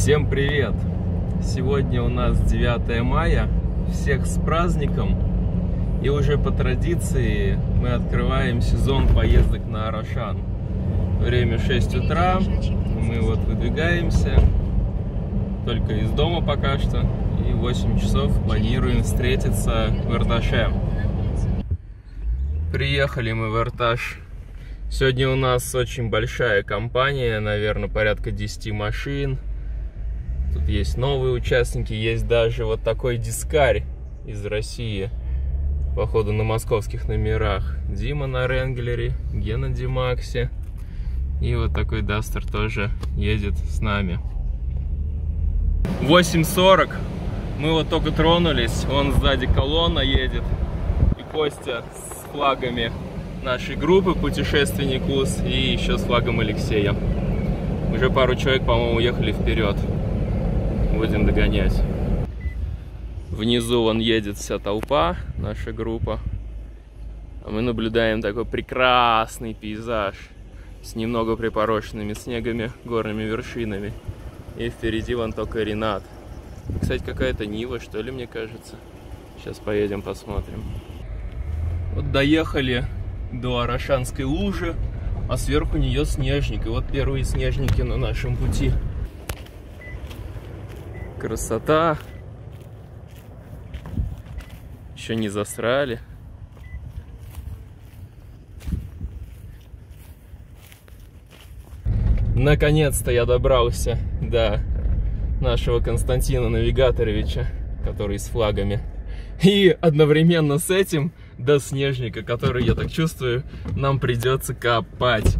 Всем привет! Сегодня у нас 9 мая, всех с праздником, и уже по традиции мы открываем сезон поездок на Арашан. Время 6 утра, мы вот выдвигаемся, только из дома пока что, и в 8 часов планируем встретиться в Эрташе. Приехали мы в Эрташ. Сегодня у нас очень большая компания, наверное, порядка 10 машин. Тут есть новые участники, есть даже вот такой дискарь из России, походу на московских номерах. Дима на Ренглере, Гена Димаксе. И вот такой Дастер тоже едет с нами. 8:40. Мы вот только тронулись. Вон сзади колонна едет. И Костя с флагами нашей группы «Путешественник УС» и еще с флагом Алексея. Уже пару человек, по-моему, уехали вперед. Будем догонять. Внизу вон едет вся толпа, наша группа. А мы наблюдаем такой прекрасный пейзаж с немного припорошенными снегами, горными вершинами. И впереди вон только Ренат. Кстати, какая-то Нива, что ли, мне кажется. Сейчас поедем посмотрим. Вот доехали до Арашанской лужи, а сверху нее снежник. И вот первые снежники на нашем пути. Красота. Еще не засрали. Наконец-то я добрался до нашего Константина Навигаторовича, который с флагами. И одновременно с этим до снежника, который, я так чувствую, нам придется копать.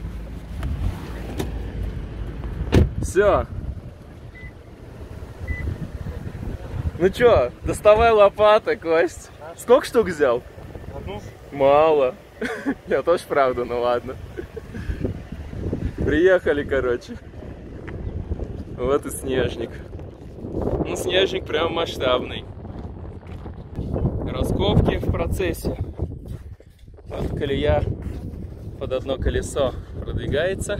Все. Ну чё, доставай лопаты, Кость. Сколько штук взял? Одну. Мало. Я тоже правда, ну ладно. Приехали, короче. Вот и снежник. Ну, снежник прям масштабный. Раскопки в процессе. Вот колея под одно колесо продвигается.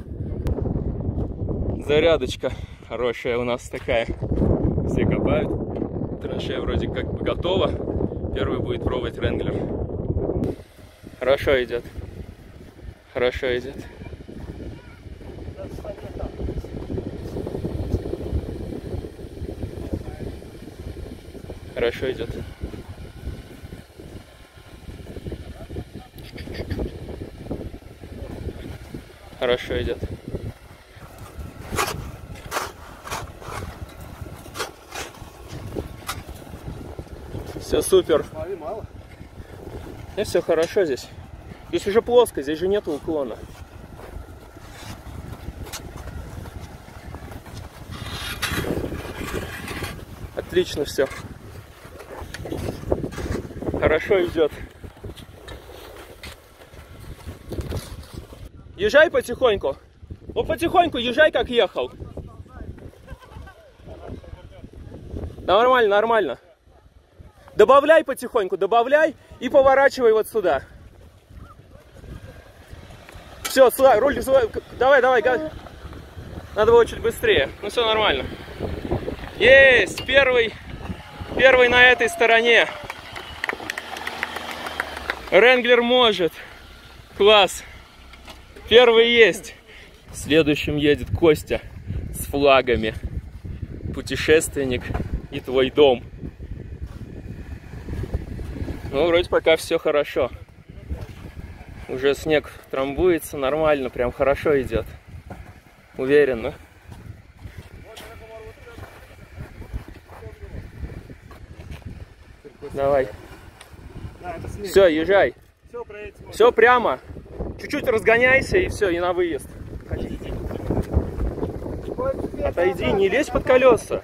Зарядочка хорошая у нас такая. Все копают. Траншея вроде как бы готова. Первый будет пробовать Ренглер. Хорошо идет. Хорошо идет. Хорошо идет. Хорошо идет. Все супер. И все хорошо здесь. Здесь уже плоско, здесь же нету уклона. Отлично все. Хорошо идет. Езжай потихоньку. Ну потихоньку езжай, как ехал. Нормально, нормально. Добавляй потихоньку, добавляй и поворачивай вот сюда. Все, руль, давай, давай. Надо было чуть быстрее. Ну все нормально. Есть, первый на этой стороне. Ренглер может. Класс. Первый есть. Следующим едет Костя с флагами. Путешественник и твой дом. Ну, вроде пока все хорошо. Уже снег трамбуется нормально, прям хорошо идет. Уверенно. Давай. Все, езжай. Все прямо. Чуть-чуть разгоняйся и все, и на выезд. Отойди, не лезь под колеса.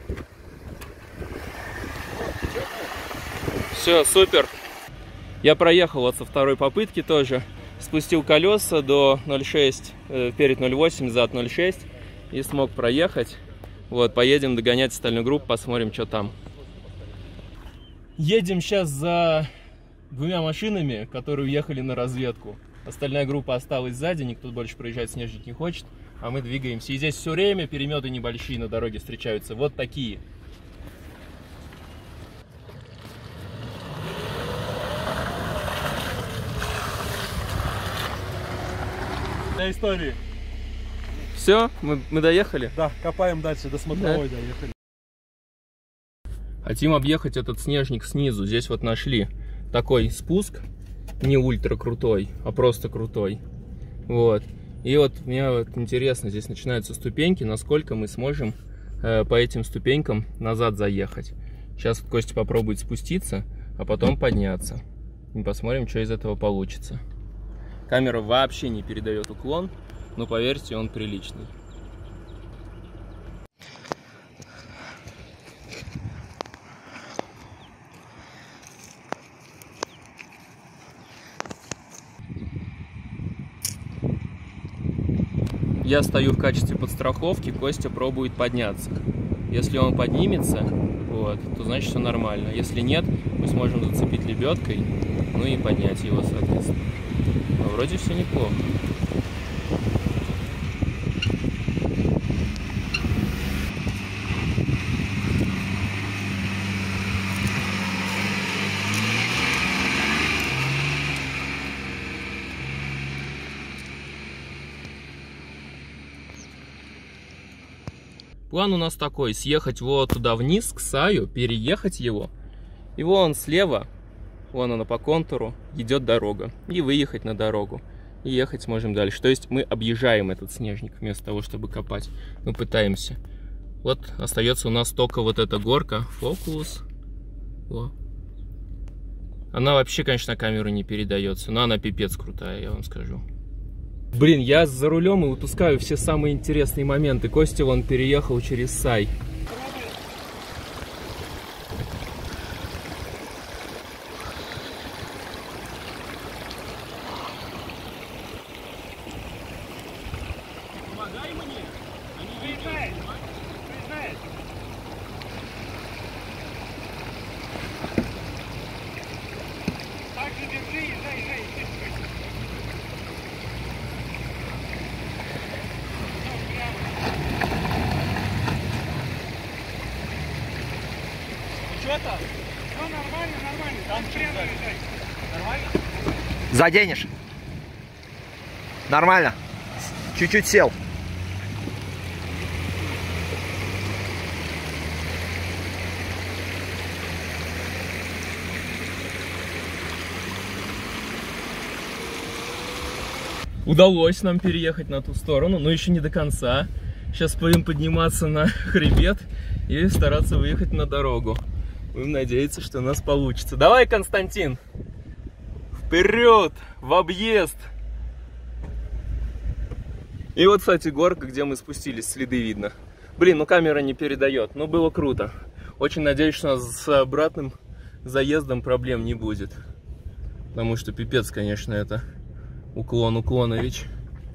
Все, супер. Я проехал вот со второй попытки тоже. Спустил колеса до 0,6, перед 0,8, зад 0,6. И смог проехать. Вот, поедем догонять остальную группу, посмотрим, что там. Едем сейчас за двумя машинами, которые уехали на разведку. Остальная группа осталась сзади, никто больше проезжать снежник не хочет, а мы двигаемся. И здесь все время переметы небольшие на дороге встречаются, вот такие. На истории. Все, мы доехали? Да, копаем дальше, до смотровой доехали. Хотим объехать этот снежник снизу. Здесь вот нашли такой спуск, не ультра крутой, а просто крутой. Вот. И вот мне вот интересно, здесь начинаются ступеньки, насколько мы сможем по этим ступенькам назад заехать. Сейчас вот Костя попробует спуститься, а потом подняться. И посмотрим, что из этого получится. Камера вообще не передает уклон, но поверьте, он приличный. Я стою в качестве подстраховки, Костя пробует подняться. Если он поднимется, вот, то значит все нормально. Если нет, мы сможем зацепить лебедкой, ну и поднять его, соответственно. Но вроде все неплохо. План у нас такой: съехать вот туда вниз, к Саю, переехать его. И вон слева, вон она по контуру, идет дорога. И выехать на дорогу. И ехать сможем дальше. То есть мы объезжаем этот снежник вместо того, чтобы копать. Мы пытаемся. Вот остается у нас только вот эта горка. Фокус. О. Она вообще, конечно, на камеру не передается. Но она пипец крутая, я вам скажу. Блин, я за рулем и упускаю все самые интересные моменты. Костя вон переехал через Сай. Помогай мне! Они выезжают! Выезжают! Так же держи, езжай. Что там? Все нормально. Там прямо езжай. Нормально? Заденешь. Нормально. Чуть-чуть сел. Удалось нам переехать на ту сторону, но еще не до конца. Сейчас будем подниматься на хребет и стараться выехать на дорогу. Будем надеяться, что у нас получится. Давай, Константин! Вперед! В объезд! И вот, кстати, горка, где мы спустились, следы видно. Блин, ну камера не передает, но было круто. Очень надеюсь, что у нас с обратным заездом проблем не будет. Потому что пипец, конечно, это уклонович.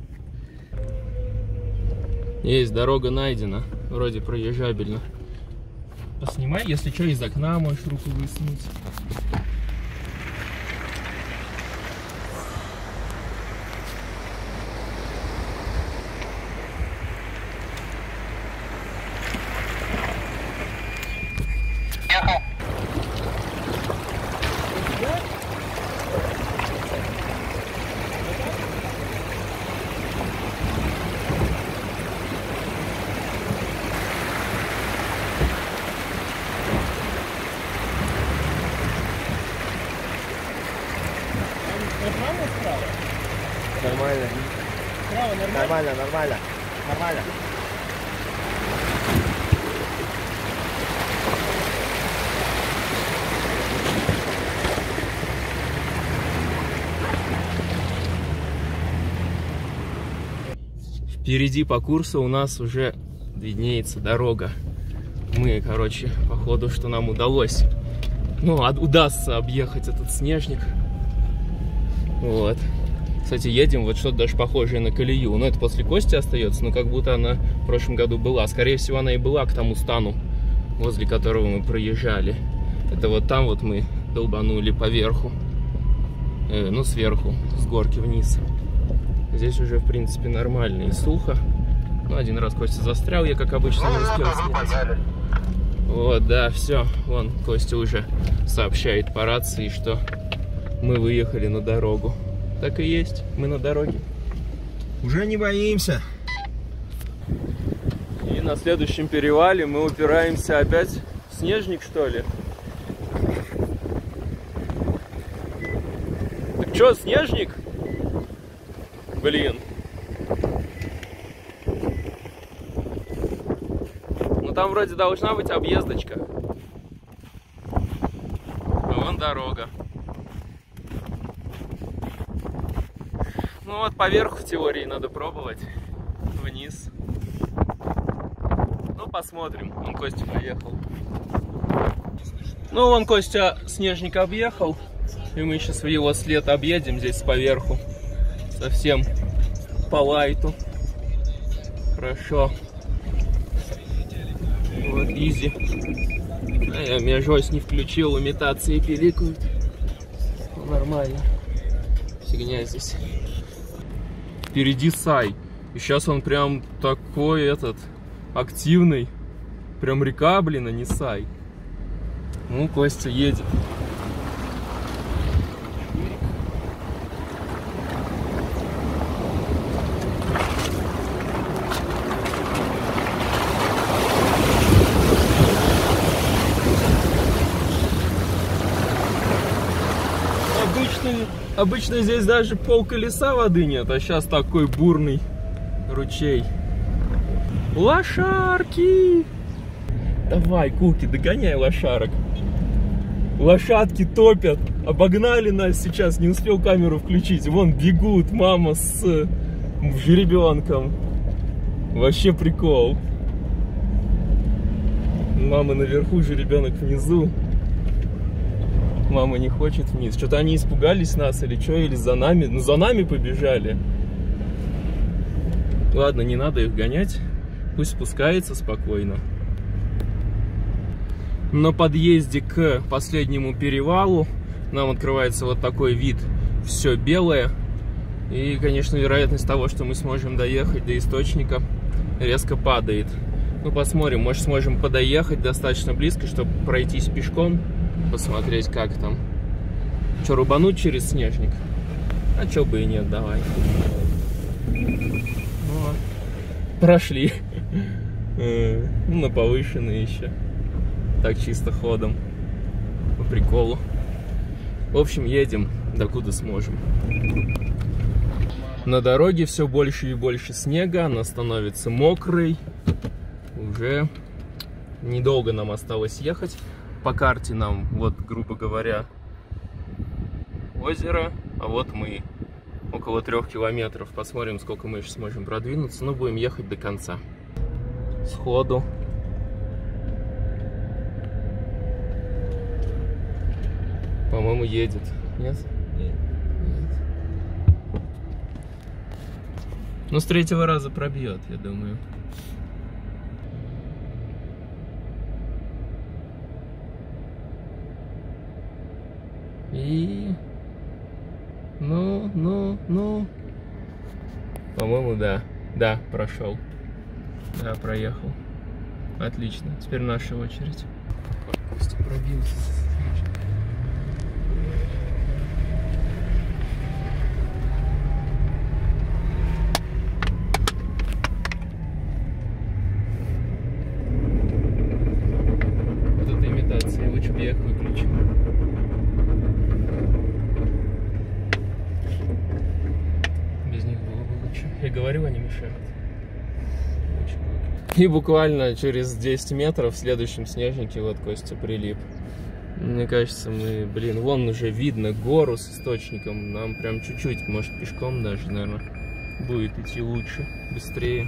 Есть, дорога найдена, вроде проезжабельно. Поснимай, если что, из окна можешь руку высунуть. Нормально. Право, нормально? Нормально. Впереди по курсу у нас уже виднеется дорога. Мы, короче, походу, что нам удалось. Ну, удастся объехать этот снежник. Вот. Кстати, едем вот что-то даже похожее на колею. Но это после Кости остается, но как будто она в прошлом году была. Скорее всего, она и была к тому стану, возле которого мы проезжали. Это вот там вот мы долбанули поверху. Ну, сверху, с горки вниз. Здесь уже, в принципе, нормально и сухо. Ну, один раз Костя застрял, я, как обычно, не успел снять. Вот, да, все. Вон, Костя уже сообщает по рации, что мы выехали на дорогу. Так и есть, мы на дороге. Уже не боимся. И на следующем перевале мы упираемся опять в снежник, что ли? Так что, снежник? Блин. Ну там вроде должна быть объездочка. А вон дорога. Ну вот поверху в теории надо пробовать. Вниз. Ну посмотрим. Вон Костя поехал. Ну вон Костя снежник объехал. И мы сейчас в его след объедем здесь поверху. Совсем по лайту. Хорошо. Вот, изи. А я межось не включил, имитации пиликают. Нормально. Фигня здесь. Впереди Сай. И сейчас он прям такой активный. Прям река, блин, а не Сай. Ну, Костя едет. Обычно здесь даже полколеса воды нет, а сейчас такой бурный ручей. Лошарки! Давай, Куки, догоняй лошарок. Лошадки топят. Обогнали нас сейчас, не успел камеру включить. Вон бегут мама с жеребенком. Вообще прикол. Мама наверху, жеребенок внизу. Мама не хочет вниз. Что-то они испугались нас или что, или за нами. Ну, за нами побежали. Ладно, не надо их гонять. Пусть спускается спокойно. На подъезде к последнему перевалу нам открывается вот такой вид. Все белое. И, конечно, вероятность того, что мы сможем доехать до источника, резко падает. Ну, посмотрим. Может, сможем подоехать достаточно близко, чтобы пройтись пешком. Посмотреть, как там. Что, рубануть через снежник? А чё бы и нет, давай. Вот. Прошли. На повышенной еще. Так чисто ходом. По приколу. В общем, едем, докуда сможем. На дороге все больше и больше снега. Она становится мокрой. Уже недолго нам осталось ехать. По карте нам, вот, грубо говоря, озеро, а вот мы. Около 3 километров. Посмотрим, сколько мы еще сможем продвинуться. Но будем ехать до конца. Сходу. По-моему, едет. Нет? Нет. Ну, с 3-го раза пробьет, я думаю. И... Ну. По-моему, да. Да, прошел. Да, проехал. Отлично. Теперь наша очередь. Костя пробился. Вот это имитация. Лучше бы я их выключил. Я говорю, они мешают. И буквально через 10 метров в следующем снежнике вот Костя прилип. Мне кажется, мы, блин, вон уже видно гору с источником. Нам прям чуть-чуть, может, пешком даже, наверное, будет идти лучше, быстрее.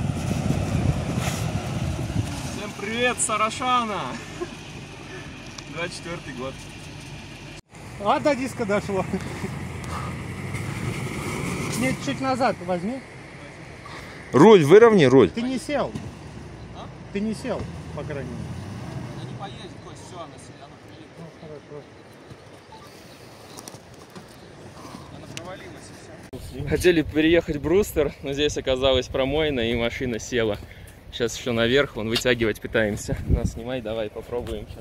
Привет, Сарашана! 24-й год. А, до диска дошло. Нет, чуть назад возьми. Руль выровни, руль. Ты не сел. Ты не сел, по крайней мере. Она не поедет, Кость, все, она приедет. Ну, хорошо. Она провалилась и все. Хотели переехать в Брустер, но здесь оказалось промоина и машина села. Сейчас еще наверх, вон вытягивать пытаемся. Нас снимай, давай попробуем сейчас.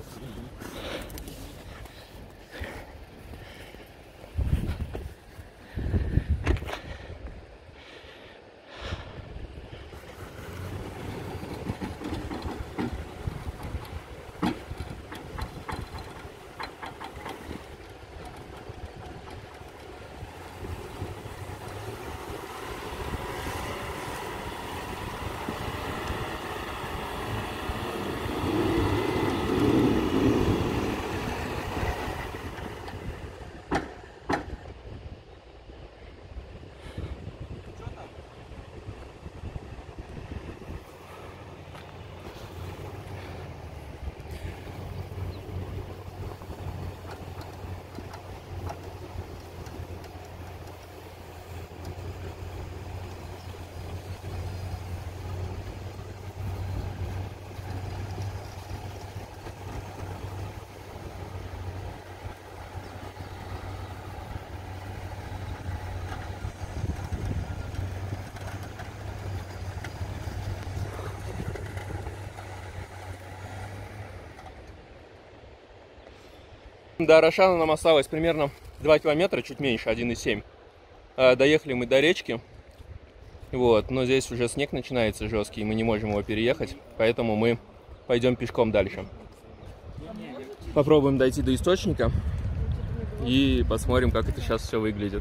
До Рошана нам осталось примерно 2 километра, чуть меньше, 1,7. Доехали мы до речки, вот, но здесь уже снег начинается жесткий, и мы не можем его переехать, поэтому мы пойдем пешком дальше. Попробуем дойти до источника и посмотрим, как это сейчас все выглядит.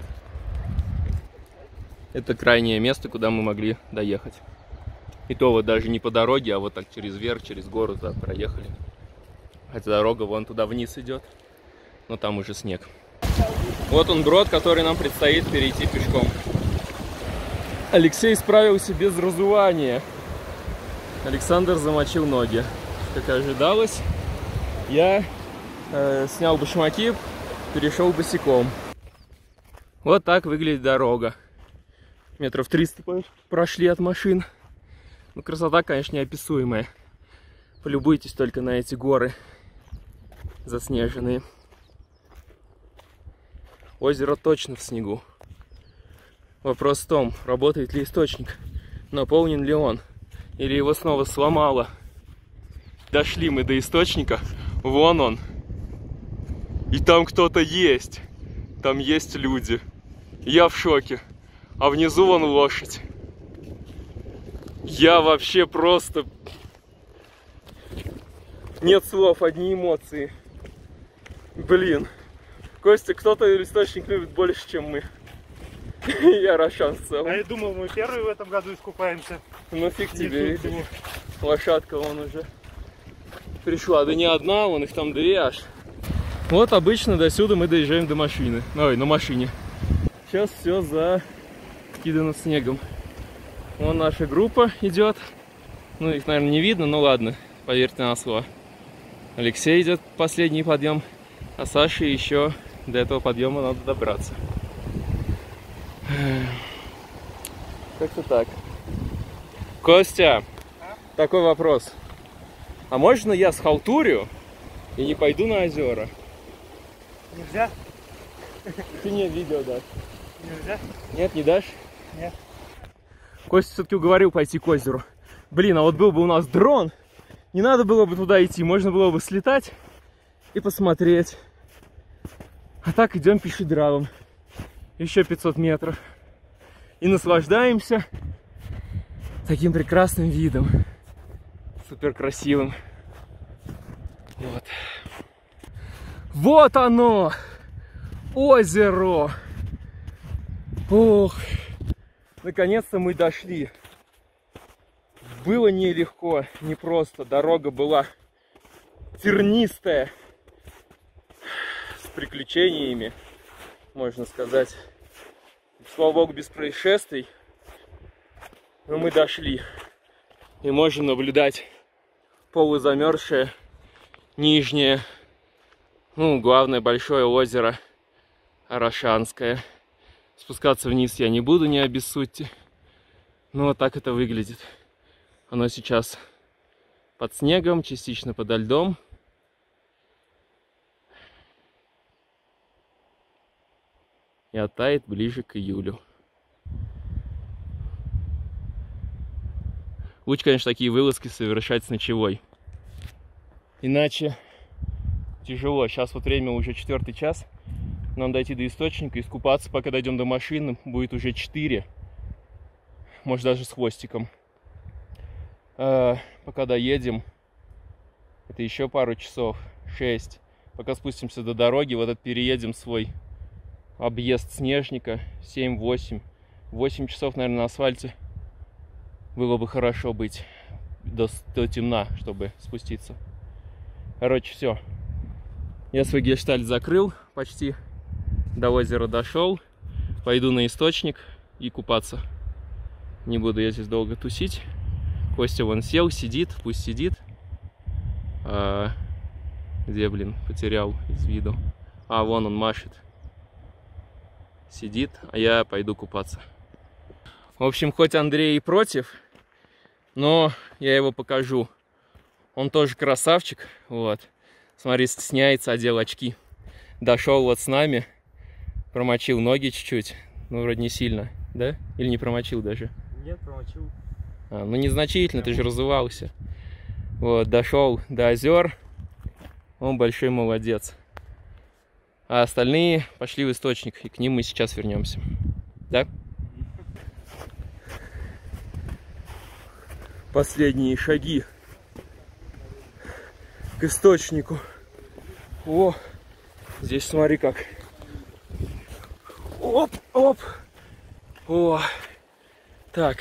Это крайнее место, куда мы могли доехать. И то вот даже не по дороге, а вот так через верх, через гору так проехали. Хотя дорога вон туда вниз идет. Но там уже снег. Вот он брод, который нам предстоит перейти пешком. Алексей справился без разувания. Александр замочил ноги. Как и ожидалось, я снял башмаки, перешел босиком. Вот так выглядит дорога. Метров 300 прошли от машин. Ну, красота, конечно, неописуемая. Полюбуйтесь только на эти горы заснеженные. Озеро точно в снегу. Вопрос в том, работает ли источник, наполнен ли он, или его снова сломало. Дошли мы до источника, вон он. И там кто-то есть. Там есть люди. Я в шоке. А внизу вон лошадь. Я вообще просто... Нет слов, одни эмоции. Блин. Костя, кто-то источник любит больше, чем мы. Я Рошан в целом. А я думал, мы первые в этом году искупаемся. Ну фиг тебе, видишь. Лошадка вон уже пришла. Да не одна, вон их там 2 аж. Вот обычно до сюда мы доезжаем до машины. Ой, на машине. Сейчас все закидано снегом. Вон наша группа идет. Ну их, наверное, не видно, но ладно, поверьте на слово. Алексей идет последний подъем, а Саше еще до этого подъема надо добраться. Как-то так. Костя, такой вопрос. А можно я схалтурю и не пойду на озера? Нельзя? Ты мне видео дашь? Нельзя? Нет, не дашь? Нет. Костя все-таки уговорил пойти к озеру. Блин, а вот был бы у нас дрон, не надо было бы туда идти, можно было бы слетать и посмотреть. А так идем пешедралом. Еще 500 метров. И наслаждаемся таким прекрасным видом. Супер красивым. Вот. Вот оно! Озеро! Ох! Наконец-то мы дошли. Было нелегко, непросто. Дорога была тернистая. С приключениями, можно сказать. Слава богу, без происшествий. Но мы дошли. И можем наблюдать полузамерзшее нижнее Ну, главное большое озеро Арашанское. Спускаться вниз я не буду, не обессудьте. Но вот так это выглядит. Оно сейчас под снегом, частично подо льдом. И оттает ближе к июлю. Лучше, конечно, такие вылазки совершать с ночевой. Иначе тяжело. Сейчас вот время уже 4-й час. Нам дойти до источника, искупаться, пока дойдем до машины, будет уже 4. Может, даже с хвостиком. Пока доедем, это еще пару часов, 6. Пока спустимся до дороги, вот этот переедем свой объезд Снежника, 7-8. 8 часов, наверное, на асфальте. Было бы хорошо быть до темна, чтобы спуститься. Короче, все. Я свой гештальт закрыл почти. До озера дошел. Пойду на источник и купаться. Не буду я здесь долго тусить. Костя вон сел, сидит, пусть сидит. Где, блин, потерял из виду. Вон он машет. Сидит, а я пойду купаться. В общем, хоть Андрей и против, но я его покажу. Он тоже красавчик. Вот. Смотри, стесняется, одел очки. Дошел вот с нами. Промочил ноги чуть-чуть. Ну, вроде не сильно, да? Или не промочил даже? Нет, промочил. Ну, незначительно, ты же разувался. Вот, дошел до озер. Он большой молодец. А остальные пошли в источник. И к ним мы сейчас вернемся. Да? Последние шаги к источнику. О, здесь смотри как. Оп, оп. О, так.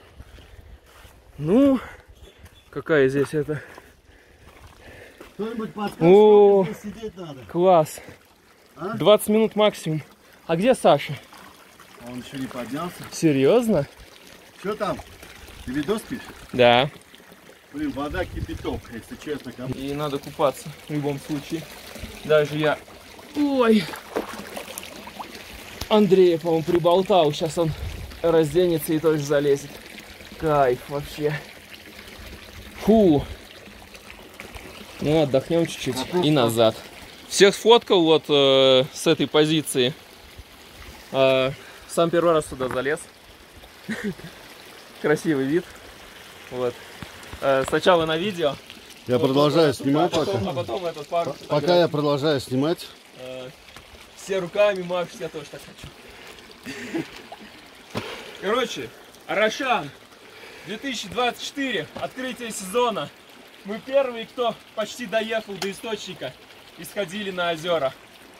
Ну, какая здесь это? Кто-нибудь подскажет, О, сколько здесь сидеть надо? Класс. 20 минут максимум. А где Саша? Он еще не поднялся. Серьезно? Что там? Ты видос пишешь? Да. Блин, вода кипяток, если честно. И надо купаться в любом случае. Даже я... Ой! Андрея, по-моему, приболтал. Сейчас он разденется и тоже залезет. Кайф вообще. Фу. Ну, отдохнем чуть-чуть и назад. Всех сфоткал вот с этой позиции. Сам первый раз сюда залез. Красивый вид. Вот. Сначала на видео. Я продолжаю снимать пока. А потом этот пару. Пока я продолжаю снимать. Все руками машут, я тоже так хочу. Короче, Арашан 2024, открытие сезона. Мы первые, кто почти доехал до источника и сходили на озера.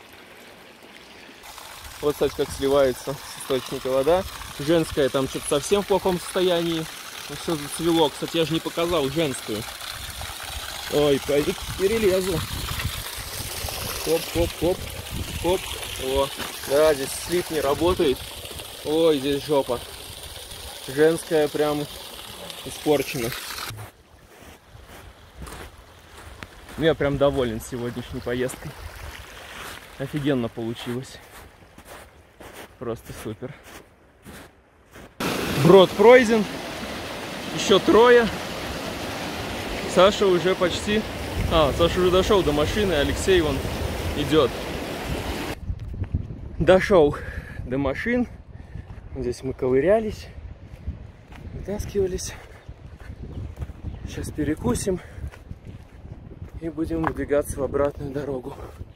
Вот, кстати, как сливается с источника вода. Женская там что-то совсем в плохом состоянии. Все зацвело. Кстати, я же не показал женскую. Ой, пойду перелезу. Хоп-хоп-хоп. Хоп. О, да, здесь слив не работает. Ой, здесь жопа. Женская прям испорчена. Ну, я прям доволен сегодняшней поездкой. Офигенно получилось. Просто супер. Брод пройден. Еще 3. Саша уже почти... Саша уже дошел до машины, Алексей вон идет. Дошел до машин. Здесь мы ковырялись, вытаскивались. Сейчас перекусим и будем выдвигаться в обратную дорогу.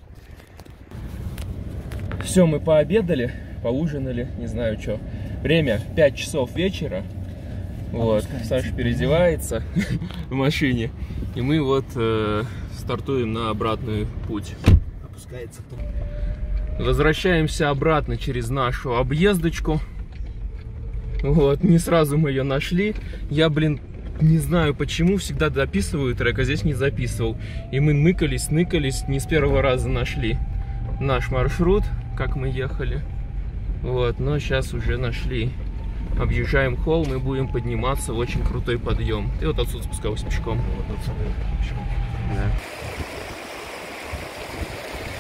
Все, мы пообедали, поужинали, не знаю что. Время 5 часов вечера. Вот, Саша переодевается в машине. И мы вот стартуем на обратный путь. Опускается. Возвращаемся обратно через нашу объездочку. Вот, не сразу мы ее нашли. Я, блин, не знаю почему, всегда дописываю трек, а здесь не записывал. И мы ныкались, не с первого раза нашли наш маршрут, как мы ехали. Вот, но сейчас уже нашли. Объезжаем холм и будем подниматься в очень крутой подъем. И вот отсюда спускался пешком. Да.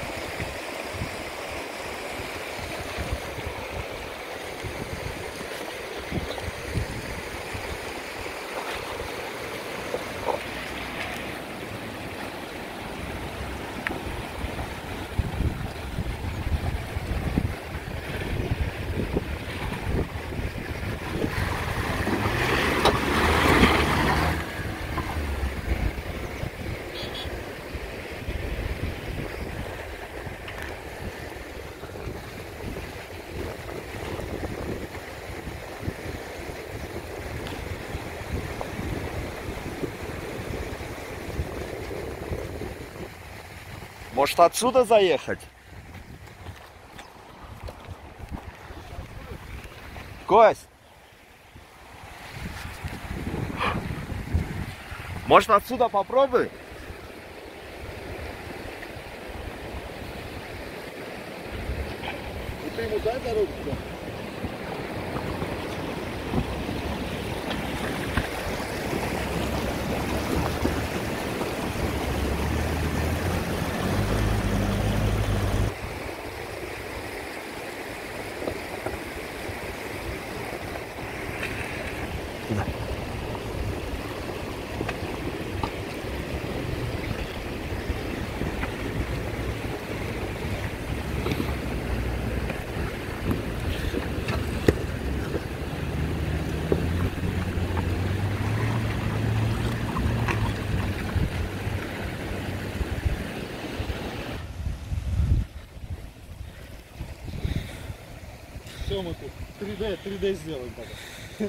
Может, отсюда заехать? Кость! Может, отсюда попробуй? Ты ему дай дорогу-то. Все, мы тут 3D сделаем пока.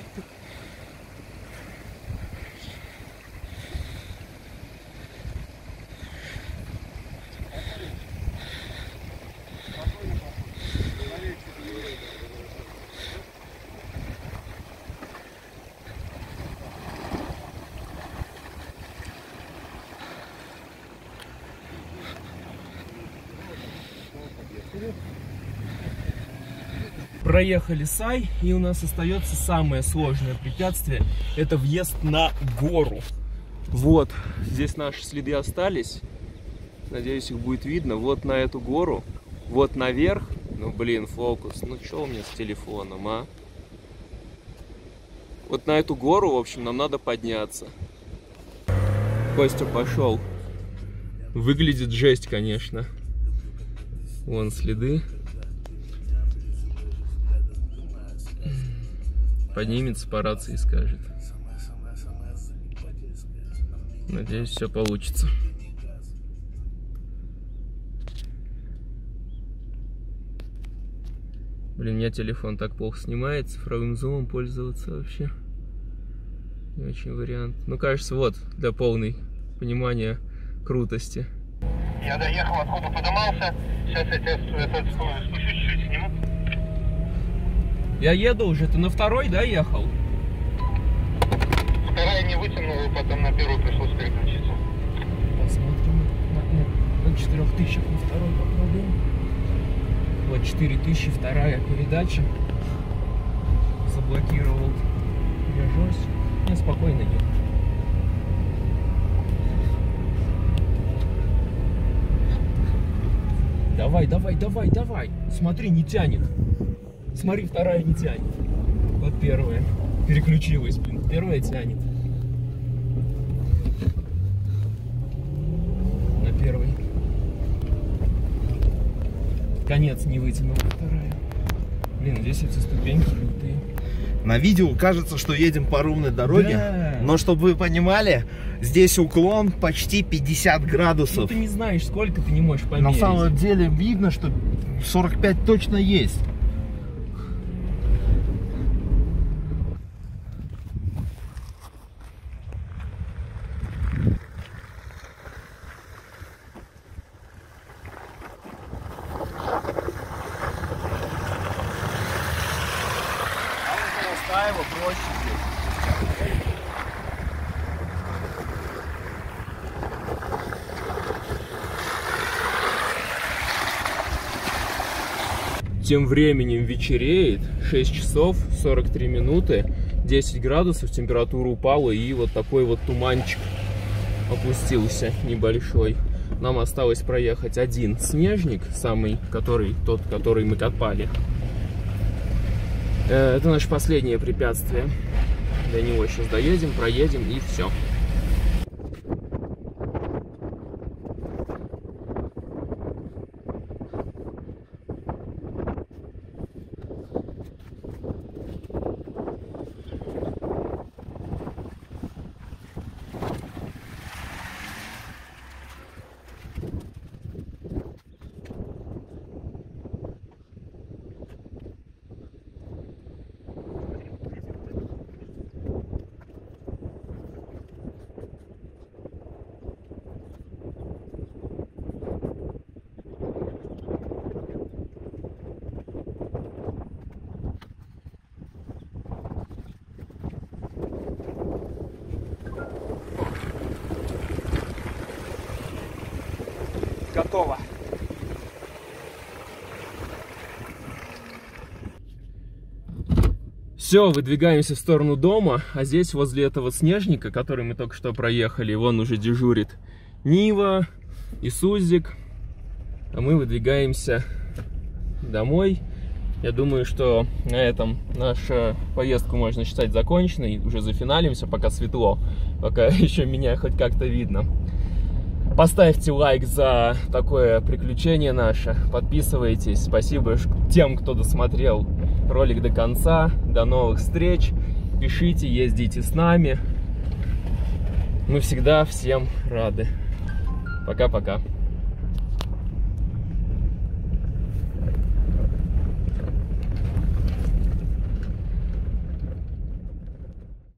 Проехали Сай, и у нас остается самое сложное препятствие. Это въезд на гору. Вот, здесь наши следы остались. Надеюсь, их будет видно. Вот на эту гору, вот наверх. Ну, блин, фокус. Ну, что у меня с телефоном, а? Вот на эту гору, в общем, нам надо подняться. Костя пошел. Выглядит жесть, конечно. Вон следы. Поднимется по рации и скажет. Надеюсь, все получится. Блин, у меня телефон так плохо снимает, цифровым зумом пользоваться вообще не очень вариант. Ну, кажется, вот, для полной понимания крутости. Я доехал, откуда подымался. Сейчас я тебя спущусь, чуть-чуть сниму. Я еду уже, ты на второй, да, ехал? Вторая не вытянула, потом на первую пришлось переключиться. Посмотрим на 4000 на второй попробуем. Вот 4000, вторая передача. Заблокировал движусь. Я спокойно еду. Давай. Смотри, не тянет. Смотри, вторая не тянет. Вот первая. Переключилась, блин. Первая тянет. На первой. Конец не вытянула вторая. Блин, здесь эти ступеньки лютые. На видео кажется, что едем по ровной дороге, Да. но чтобы вы понимали, здесь уклон почти 50 градусов. Ну ты не знаешь, сколько ты не можешь померить. На самом деле видно, что 45 точно есть. Его проще здесь. Тем временем вечереет, 6 часов 43 минуты, 10 градусов, температура упала, и вот такой вот туманчик опустился небольшой. Нам осталось проехать один снежник, тот, который мы копали. Это наше последнее препятствие. До него сейчас доедем, проедем и все. готово. Все, выдвигаемся в сторону дома, а здесь возле этого снежника, который мы только что проехали, вон уже дежурит Нива и Сузик, а мы выдвигаемся домой. Я думаю, что на этом нашу поездку можно считать законченной, уже зафиналимся, пока светло, пока еще меня хоть как-то видно. Поставьте лайк за такое приключение наше, подписывайтесь, спасибо тем, кто досмотрел ролик до конца, до новых встреч, пишите, ездите с нами, мы всегда всем рады. Пока-пока.